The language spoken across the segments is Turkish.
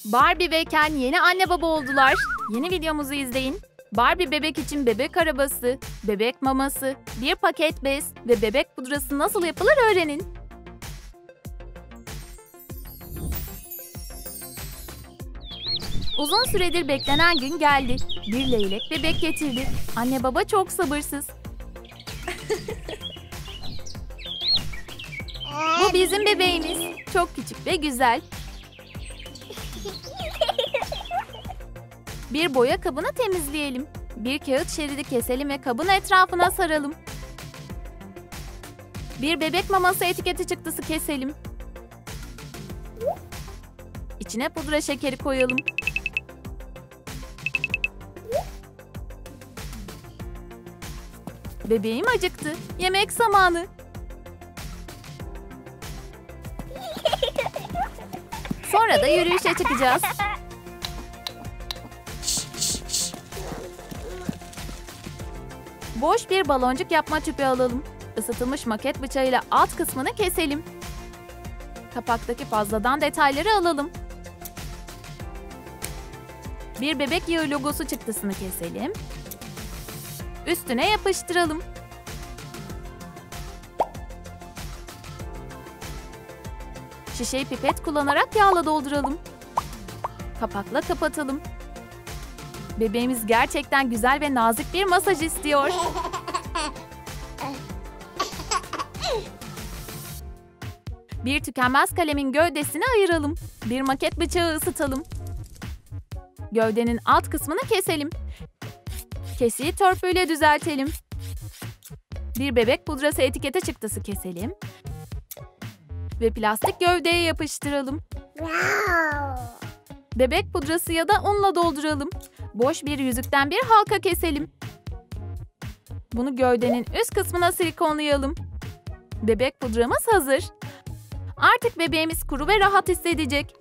Barbie ve Ken yeni anne baba oldular. Yeni videomuzu izleyin. Barbie bebek için bebek arabası, bebek maması, bir paket bez ve bebek pudrası nasıl yapılır öğrenin. Uzun süredir beklenen gün geldi. Bir leylek bebek getirdi. Anne baba çok sabırsız. Bu bizim bebeğimiz. Çok küçük ve güzel. Bir boya kabını temizleyelim. Bir kağıt şeridi keselim ve kabın etrafına saralım. Bir bebek maması etiketi çıktısı keselim. İçine pudra şekeri koyalım. Bebeğim acıktı. Yemek zamanı. Sonra da yürüyüşe çıkacağız. Boş bir baloncuk yapma tüpü alalım. Isıtılmış maket bıçağıyla alt kısmını keselim. Kapaktaki fazladan detayları alalım. Bir bebek yağı logosu çıktısını keselim. Üstüne yapıştıralım. Şişeyi pipet kullanarak yağla dolduralım. Kapakla kapatalım. Bebeğimiz gerçekten güzel ve nazik bir masaj istiyor. Bir tükenmez kalemin gövdesini ayıralım. Bir maket bıçağı ısıtalım. Gövdenin alt kısmını keselim. Kesiği törpüyle düzeltelim. Bir bebek pudrası etiketi çıktısı keselim. Ve plastik gövdeye yapıştıralım. Bebek pudrası ya da unla dolduralım. Boş bir yüzükten bir halka keselim. Bunu gövdenin üst kısmına silikonlayalım. Bebek pudramız hazır. Artık bebeğimiz kuru ve rahat hissedecek.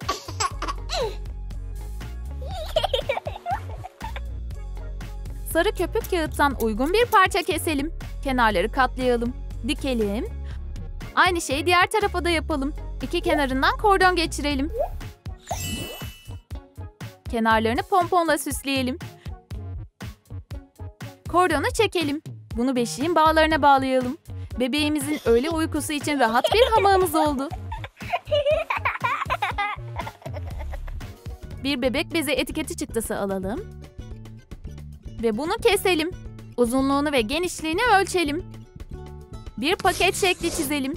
Sarı köpük kağıttan uygun bir parça keselim. Kenarları katlayalım. Dikelim. Aynı şeyi diğer tarafa da yapalım. İki kenarından kordon geçirelim. Kenarlarını pomponla süsleyelim. Kordonu çekelim. Bunu beşiğin bağlarına bağlayalım. Bebeğimizin öğle uykusu için rahat bir hamağımız oldu. Bir bebek bezi etiketi çıktısı alalım. Ve bunu keselim. Uzunluğunu ve genişliğini ölçelim. Bir paket şekli çizelim.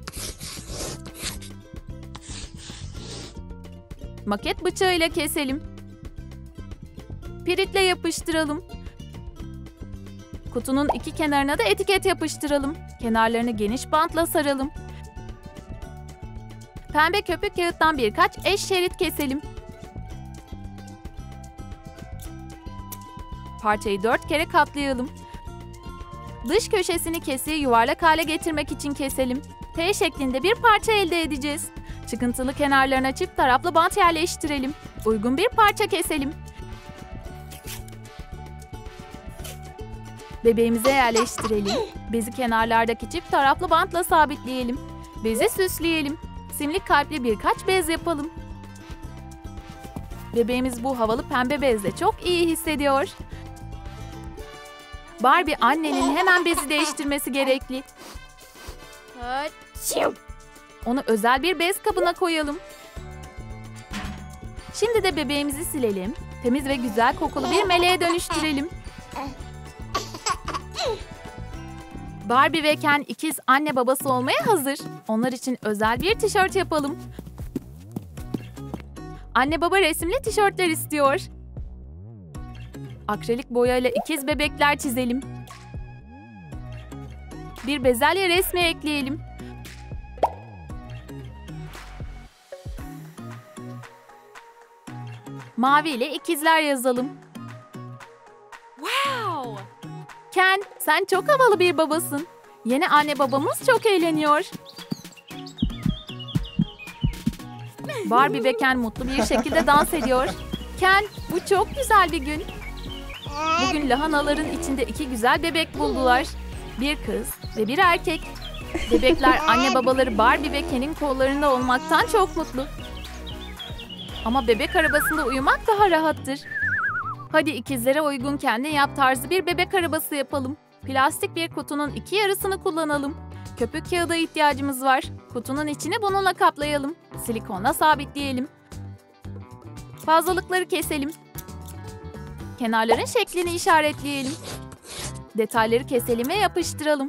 Maket bıçağıyla keselim. Piritle yapıştıralım. Kutunun iki kenarına da etiket yapıştıralım. Kenarlarını geniş bantla saralım. Pembe köpük kağıttan birkaç eş şerit keselim. Parçayı 4 kere katlayalım. Dış köşesini kesiği yuvarlak hale getirmek için keselim. T şeklinde bir parça elde edeceğiz. Çıkıntılı kenarlarına çift taraflı bant yerleştirelim. Uygun bir parça keselim. Bebeğimize yerleştirelim. Bezi kenarlardaki çift taraflı bantla sabitleyelim. Bezi süsleyelim. Simli kalpli birkaç bez yapalım. Bebeğimiz bu havalı pembe bezle çok iyi hissediyor. Barbie annenin hemen bezi değiştirmesi gerekli. Onu özel bir bez kabına koyalım. Şimdi de bebeğimizi silelim. Temiz ve güzel kokulu bir meleğe dönüştürelim. Barbie ve Ken ikiz anne babası olmaya hazır. Onlar için özel bir tişört yapalım. Anne baba resimli tişörtler istiyor. Akrilik boyayla ikiz bebekler çizelim. Bir bezelye resmi ekleyelim. Mavi ile ikizler yazalım. Wow! Ken, sen çok havalı bir babasın. Yeni anne babamız çok eğleniyor. Barbie ve Ken mutlu bir şekilde dans ediyor. Ken, bu çok güzel bir gün. Bugün lahanaların içinde iki güzel bebek buldular. Bir kız ve bir erkek. Bebekler anne babaları Barbie ve Ken'in kollarında olmaktan çok mutlu. Ama bebek arabasında uyumak daha rahattır. Hadi ikizlere uygun kendin yap tarzı bir bebek arabası yapalım. Plastik bir kutunun iki yarısını kullanalım. Köpük kağıda ihtiyacımız var. Kutunun içini bununla kaplayalım. Silikonla sabitleyelim. Fazlalıkları keselim. Kenarların şeklini işaretleyelim. Detayları keselim ve yapıştıralım.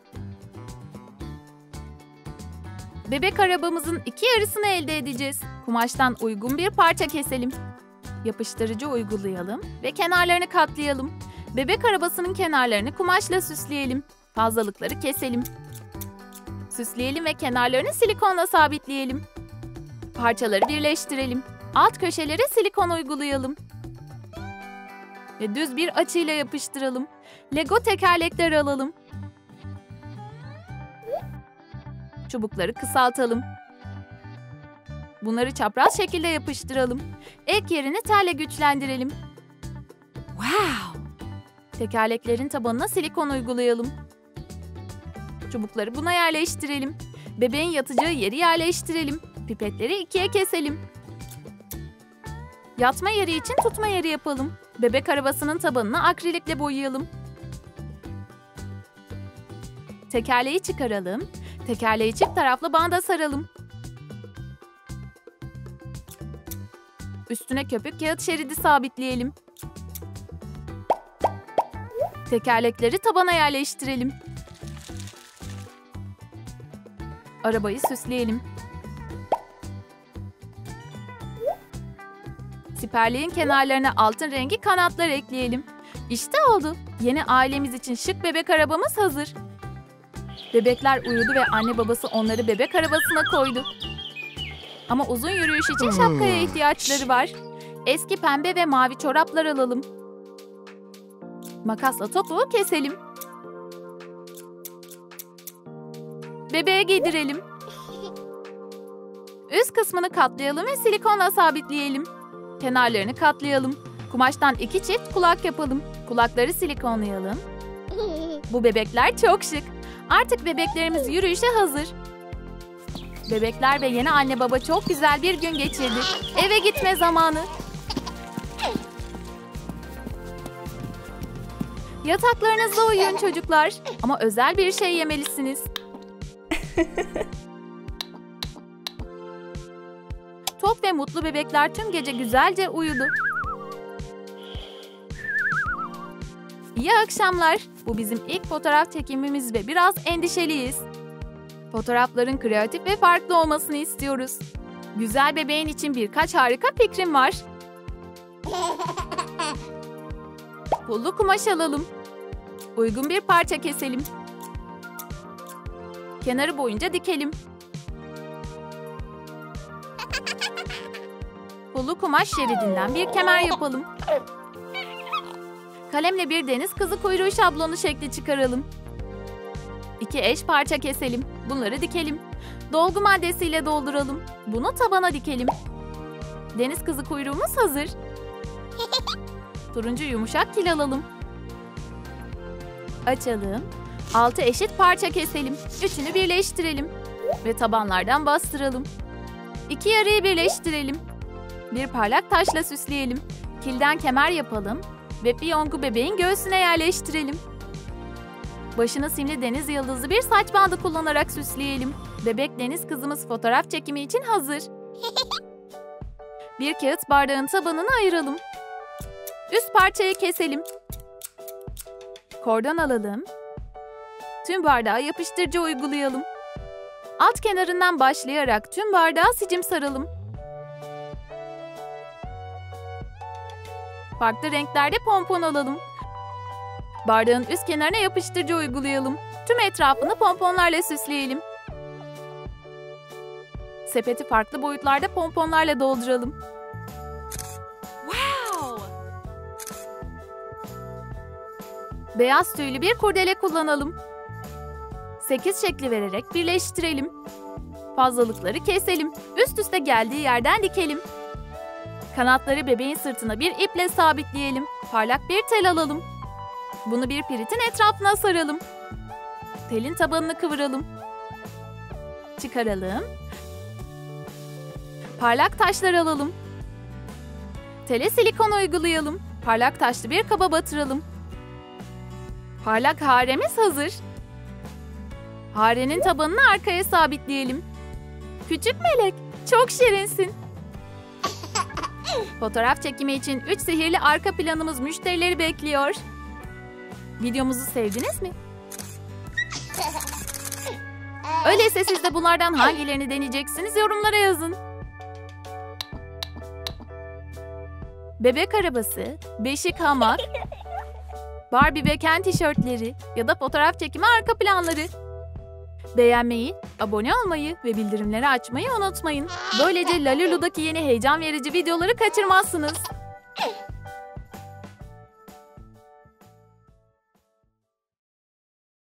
Bebek arabamızın iki yarısını elde edeceğiz. Kumaştan uygun bir parça keselim. Yapıştırıcı uygulayalım ve kenarlarını katlayalım. Bebek arabasının kenarlarını kumaşla süsleyelim. Fazlalıkları keselim. Süsleyelim ve kenarlarını silikonla sabitleyelim. Parçaları birleştirelim. Alt köşelere silikon uygulayalım. Ve düz bir açıyla yapıştıralım. Lego tekerlekler alalım. Çubukları kısaltalım. Bunları çapraz şekilde yapıştıralım. Ek yerini telle güçlendirelim. Wow! Tekerleklerin tabanına silikon uygulayalım. Çubukları buna yerleştirelim. Bebeğin yatacağı yeri yerleştirelim. Pipetleri ikiye keselim. Yatma yeri için tutma yeri yapalım. Bebek arabasının tabanını akrilikle boyayalım. Tekerleği çıkaralım. Tekerleği çift taraflı banda saralım. Üstüne köpük kağıt şeridi sabitleyelim. Tekerlekleri tabana yerleştirelim. Arabayı süsleyelim. Siperliğin kenarlarına altın rengi kanatlar ekleyelim. İşte oldu. Yeni ailemiz için şık bebek arabamız hazır. Bebekler uyudu ve anne babası onları bebek arabasına koydu. Ama uzun yürüyüş için şapkaya ihtiyaçları var. Eski pembe ve mavi çoraplar alalım. Makasla topuğu keselim. Bebeğe giydirelim. Üst kısmını katlayalım ve silikonla sabitleyelim. Kenarlarını katlayalım. Kumaştan iki çift kulak yapalım. Kulakları silikonlayalım. Bu bebekler çok şık. Artık bebeklerimiz yürüyüşe hazır. Bebekler ve yeni anne baba çok güzel bir gün geçirdi. Eve gitme zamanı. Yataklarınızda uyuyun çocuklar. Ama özel bir şey yemelisiniz. Tok ve mutlu bebekler tüm gece güzelce uyudu. İyi akşamlar. Bu bizim ilk fotoğraf çekimimiz ve biraz endişeliyiz. Fotoğrafların kreatif ve farklı olmasını istiyoruz. Güzel bebeğin için birkaç harika fikrim var. Pullu kumaş alalım. Uygun bir parça keselim. Kenarı boyunca dikelim. Pullu kumaş şeridinden bir kemer yapalım. Kalemle bir deniz kızı kuyruğu şablonu şekli çıkaralım. İki eş parça keselim. Bunları dikelim. Dolgu maddesiyle dolduralım. Bunu tabana dikelim. Deniz kızı kuyruğumuz hazır. Turuncu yumuşak kil alalım. Açalım. 6 eşit parça keselim. Üçünü birleştirelim. Ve tabanlardan bastıralım. İki yarıyı birleştirelim. Bir parlak taşla süsleyelim. Kilden kemer yapalım. Ve piyongu bebeğin göğsüne yerleştirelim. Başına simli deniz yıldızlı bir saç bandı kullanarak süsleyelim. Bebek deniz kızımız fotoğraf çekimi için hazır. Bir kağıt bardağın tabanını ayıralım. Üst parçayı keselim. Kordon alalım. Tüm bardağa yapıştırıcı uygulayalım. Alt kenarından başlayarak tüm bardağa sicim saralım. Farklı renklerde pompon alalım. Bardağın üst kenarına yapıştırıcı uygulayalım. Tüm etrafını pomponlarla süsleyelim. Sepeti farklı boyutlarda pomponlarla dolduralım. Wow! Beyaz tüylü bir kurdele kullanalım. 8 şekli vererek birleştirelim. Fazlalıkları keselim. Üst üste geldiği yerden dikelim. Kanatları bebeğin sırtına bir iple sabitleyelim. Parlak bir tel alalım. Bunu bir piritin etrafına saralım. Telin tabanını kıvıralım. Çıkaralım. Parlak taşlar alalım. Tele silikon uygulayalım. Parlak taşlı bir kaba batıralım. Parlak haremiz hazır. Harenin tabanını arkaya sabitleyelim. Küçük melek, çok şirinsin. Fotoğraf çekimi için 3 sihirli arka planımız müşterileri bekliyor. Videomuzu sevdiniz mi? Öyleyse siz de bunlardan hangilerini deneyeceksiniz yorumlara yazın. Bebek arabası, beşik hamak, Barbie ve Ken tişörtleri ya da fotoğraf çekimi arka planları. Beğenmeyi, abone olmayı ve bildirimleri açmayı unutmayın. Böylece Lalulu'daki yeni heyecan verici videoları kaçırmazsınız.